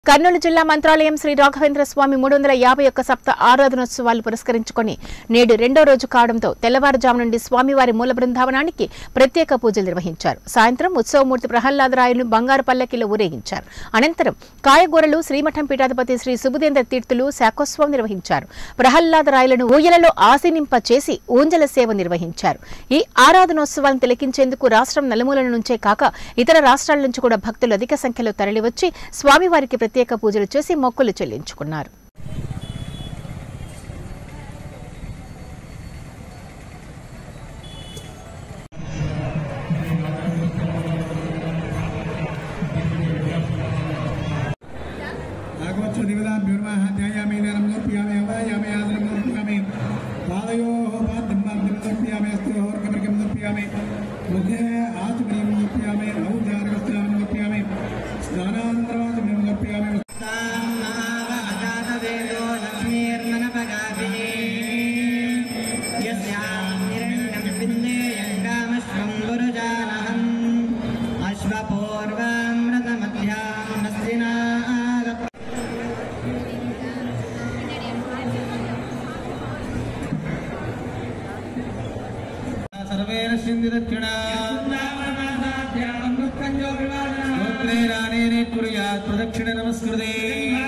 కర్నూలు జిల్లా మంత్రాలయం శ్రీ రాఘవేంద్ర స్వామి 351 సప్త ఆరాధనోత్సవాలు పురస్కరించుకొని నేడు రెండో రోజు కావడంతో తెల్లవారుజాము నుండి స్వామివారి మూల బృందావనానికి ప్రత్యేక పూజలు నిర్వహించారు. సాయంత్రం ఉత్సవమూర్తి ప్రహ్లాదరాయలను బంగారు పల్లకిలో ఊరేగించారు. అనంతరం కాయగూరలు శ్రీమఠం పీఠాధిపతి శ్రీ సుబుధేంద్ర తీర్థులు శాఖోత్సవం నిర్వహించారు. ప్రహ్లాదరాయలను ఊయలలో ఆసీనింప చేసి ఊంజల సేవ నిర్వహించారు. ఈ ఆరాధనోత్సవాలను తిలకించేందుకు రాష్ట్రం నలుమూలల నుంచే కాక ఇతర రాష్ట్రాల నుంచి కూడా భక్తులు అధిక సంఖ్యలో తరలివచ్చి స్వామివారికి ప్రత్యేక పూజలు చేసి మొక్కులు చెల్లించుకున్నారు. प्रदक्षिण नमस्कृते